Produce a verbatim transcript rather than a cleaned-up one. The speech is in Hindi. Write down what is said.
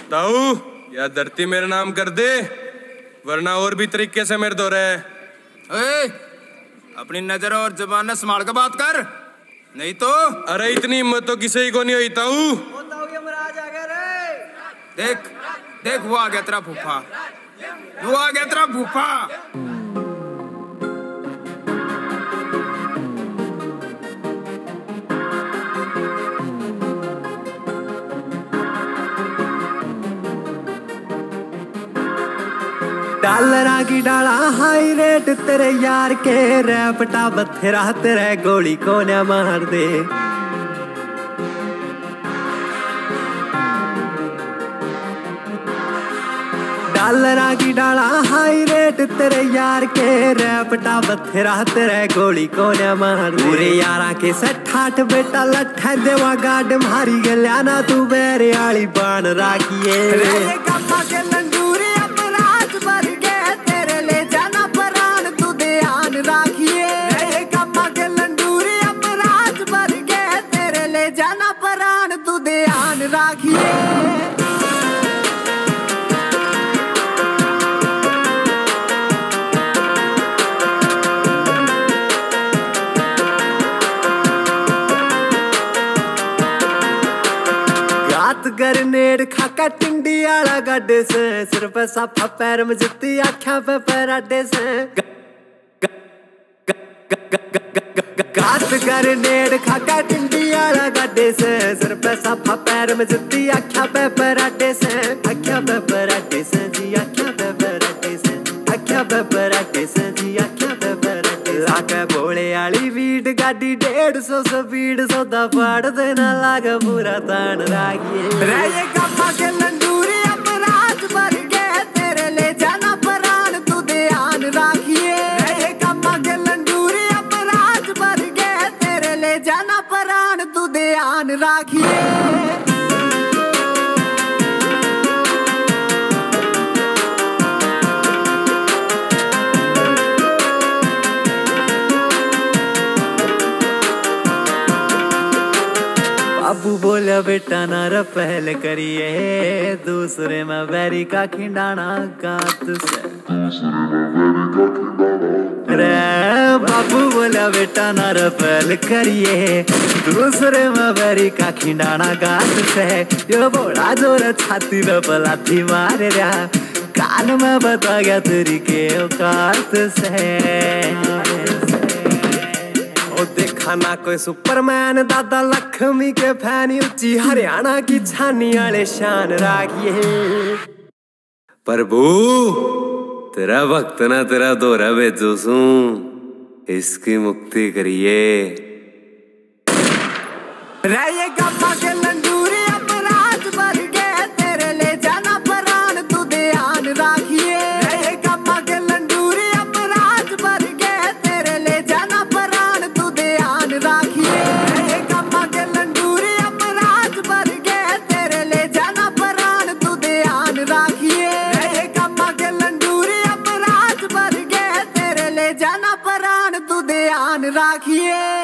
ताऊ या धरती मेरा नाम कर दे, वरना और भी तरीके से मेरे दो रहे। ए, अपनी नजर और जुबान संभाल कर बात कर, नहीं तो। अरे इतनी हिम्मत तो किसी को नहीं हुई ताऊ। देख देख वो आ गया तेरा फूफा, वो आ गया तेरा फूफा। डालरा की डाला हाई रेट तेरे यार के, रैपटा बथेरा तेरे गोली को न मार दे। डालरा की डाला हाई रेट तेरे यार के, रैपटा बथेरा तेरे गोली को न मार दे। पूरे यारा के सठाठ बेटा लट्ठा देवा गाड मारी गल्या ना तू बेरे आली बाण राखिए। गरनेड खाका टिंडी आला गड्ढे से, सिर पे साफा पैर में जुत्ती आँखों पे पराठे से। गात गरनेड खाका टिंडी आला गड्ढे से, सिर पे साफा पैर में जुत्ती आँखों पे पराठे से। आँखों पे पराठे से जी, आँखों पे पराठे से, आँखों पे पराठे से जी, आँखों पे पराठे से। लाके भोले आली वीट गाड़ी डेढ़ सौ स्पीड सौदा पाड़ देना लागा पूरा तान रागिए। रे गप्पा के लंडूरी अपराध भर के, तेरे ले जाना प्राण तू ध्यान राखिए। रे गप्पा के लंडूरी अपराध भर के, तेरे ले जाना प्राण तू ध्यान राखिए। बाबू बोला बेटा नारा पहले करिए, दूसरे में बैरी का खिंडाना गात से। रे बाबू बोला बेटा नारा पहले करिए, दूसरे में बैरी का खिंडाना गात से। यो बोला जोर छाती में पलाथी मारे रहा, कान में बता गया तेरी के औकात से। देखा ना कोई सुपरमैन दादा लक्ष्मी के फैन, उच्ची हरियाणा की छानी वाले शान राखिए। प्रभु तेरा भक्त ना तेरा दोहरा भेजो सू, इसकी मुक्ति करिए। रे ये गप्पा के लंडूरी अपराध भर के, तेरे ले जाना प्राण तू ध्यान राखिए। रे ये गप्पा के लंडूरी अपराध भर के, तेरे ले जाना प्राण तू ध्यान राखिए। रे ये गप्पा के लंडूरी अपराध भर के, तेरे ले जाना प्राण तू ध्यान राखिए। रे ये गप्पा के लंडूरी अपराध भर के, तेरे ले जाना प्राण तू ध्यान राखिए।